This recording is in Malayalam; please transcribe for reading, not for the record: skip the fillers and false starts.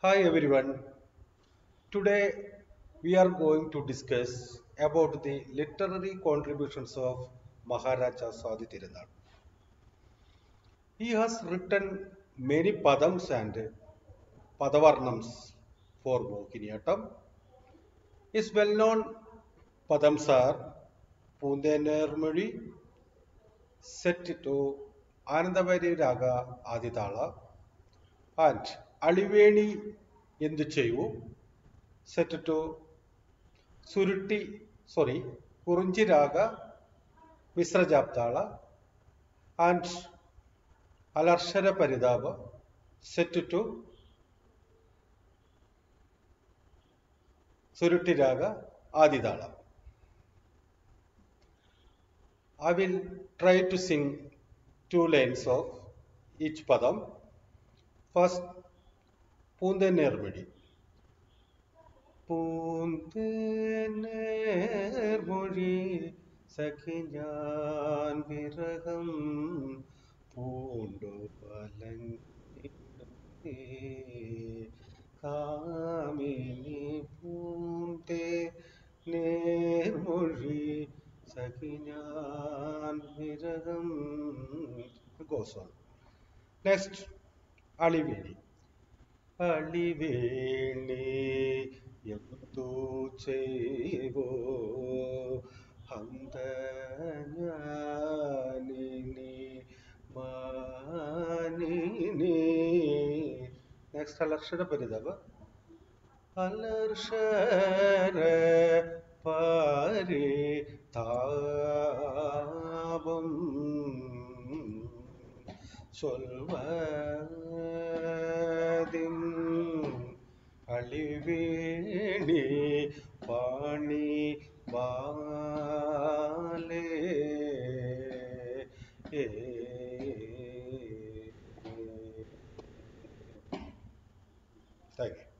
Hi everyone. Today we are going to discuss about the literary contributions of Maharaja Sadi Tirunal. He has written many padams and padavarnams for Mohiniyattam. His well-known padams are Pundenermuri, set to Anandavari Raga Aditala, and Aliveni Yendu set to Kurunji Raga, Misra Japtala, and Alarshara Paridava set to Surutti Raga Adidala. I will try to sing two lines of each padam. First, Punde Nermidi. പൂന്തേനേർമൊഴി സഖിഞ്ഞാൻ വിരഹം പൂണ്ടു പലങ്ങിടത്തേ കാമിനി പൂന്തേ നേർമൊഴി സഖിഞ്ഞാൻ വിരഹം goes on. Next, Aliveni. അളിവേണി എന്തു ചെയ്വോ ഹന്തനി മാനിനി നെക്സ്റ്റ് അലർഷര പരിതവ അലർഷര പരി താപം சொல்வதின் அழிவேணி பாணி பாலே Thank you.